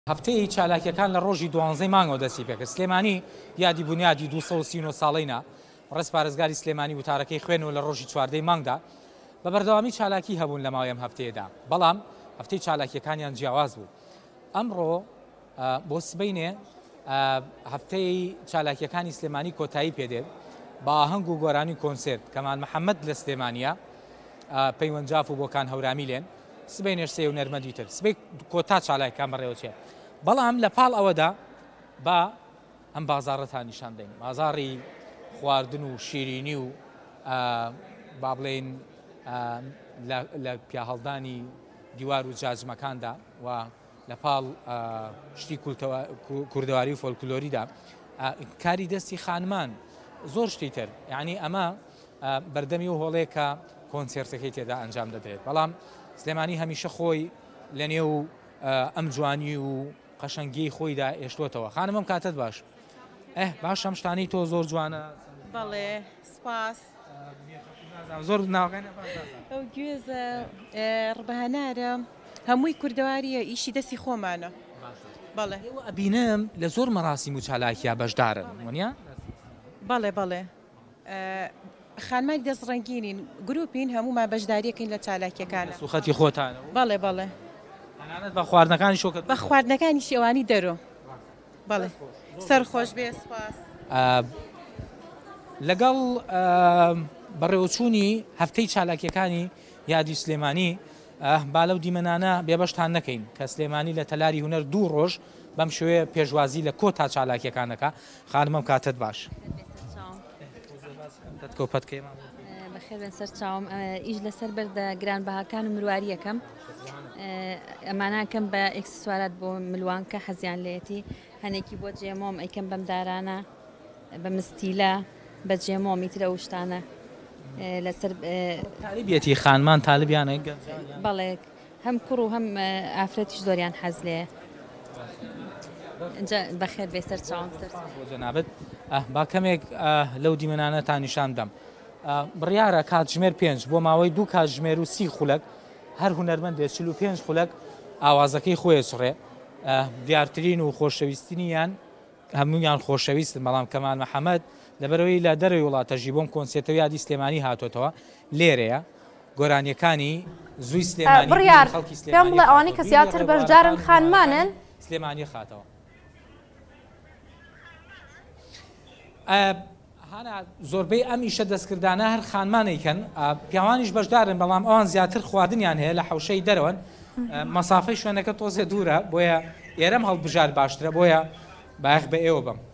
هەفتەی چالاکیەکان لە ڕۆژی 12 مانگەوە دەستی پێکرد. سلێمانی یادی بنیادی 239 ساڵینە ڕێز پارێزگاری سلێمانی وتارەکەی خوێنەوە لە ڕۆژی 14 مانگدا بە بەردەوامی چالاکی هەبوون لە ماوەی ئەم هەفتەیەدا. بەڵام هەفتەی چالاکیەکانیان جیاواز بوو. ئەمڕۆ بۆ سبەینێ هەفتەی چالاکیەکانی سلێمانی کۆتایی پێدێت با ئاهەنگ و گۆرانی کۆنسێرت کەمان محەممەد لە سلێمانیە پەیوەنجاف و بۆکان هەورامی لێن سبەی نێرسێ و نەرمەدی تر سبەی کۆتا چالاکیەکان بەڕێوەچێت. بەڵام لە پاڵ ئەوەدا با ئەم بازاڕەتان نیشان دەین بازاڕی خواردن و شیرینی و با بڵێن لە پیاهەڵدانی دیوار و جاجمەکاندا و لە پاڵ شتی کوردەواری و فۆلکلۆریدا کاری دەستی خانمان زۆر شتی تر یعنی ئەمە بەردەمی و هۆڵەیە کە کۆنسێرتەکەی تێدا ئەنجام دەدرێت. بەڵام سلێمانی هەمیشە خۆی لە نێو ئەم جوانی و قەشەنگی خۆیدا ئێشتوتەوە. خانم ئەم کاتت باش باش ئەم شتانی تۆ زۆر جوانە. بەڵێ سپاس زۆر ناوغێنە ئەو گوێزە ڕبەهەنارە هەمووی کوردەواریە ئیشی دەستی خۆمانە. بەڵێ ئەبینم لە زۆر مەراسیم و چالاکیە بەشدارن وانە؟ بەڵێ بەڵێ خانمانی دەستڕەنگینین گروپین هەمومان بەشداریەکەین لە چالاکیەکانە سوخەتی خۆتانە. بەڵێ بەڵێ بە خواردنەکانی شۆکت بە خواردنەکانی شێوانی دەرۆ. بەڵێ سەرخۆش بێ سپاس. لەگەڵ بەڕێوەچوونی هەفتەی چالاکیەکانی یادی سلێمانی با لەو دیمەنانە بێبەشتان نەکەین کە سلێمانی لە تەلاری هونەر 2 ڕۆژ بەم شوەیە پێشوازی لە کۆتا چالاکیەکانەکە. خانمەم کاتت باش بەخێر سەر چاوم ئیش لەسەر بەردە گرانبەهاکان و مرواری یەکەم ئەماناکەم بە ئێکسسوارات بۆ ملوان کە حەزیان لێتی هەنێکی بۆ جێمۆم ئەیکەم بەم دارانە بە مستیلە بە جێمۆمی ترە و شتانە لەسەر تاالبەتی خانمان تاالبیانە بەڵێ هەم کوڕ و هەم ئافرەتیش زۆریان حەز لێ بەخێر بێ سەر چاوم جەنابەت با کەمێک لەو دیمەنانە تا نیشان دەم. بڕیارە کاتژمێر 5 بۆ ماوەی 2 کاتژمێر و 30 خولەک هەر هونەرمەندێ 45 خولەک ئاوازەکەی خۆی سڕێ دیارترین و خۆشەویستنیان هەمویان خۆشەویستن. بەڵام کەمان محەممەد لەبەرەوەی لە دەرەوەی وڵاتەژی بۆم کۆنسێتەوە یادی سلێمانی هاتۆتەوە لێرەیە گۆرانیەکانی زووی سلێمانی بڕیار پێم بڵێ ئەوانەی کە زیاتر بەشدارن خانمانن سلێمانی خاتەوە. هانا زۆربەی ئەم ئیشە دەستکردانە هەر خانمانێکن پیاوانیش بەشدارن بەڵام ئەوان زیاتر خواردنیان هەیە لە حوشەی دەرەوەن مەسافەی شوێنەکە تۆزێ دوورە بۆیە ئێرەم هەڵبژار باشترە بۆیە باەخ بە ئێوە بم.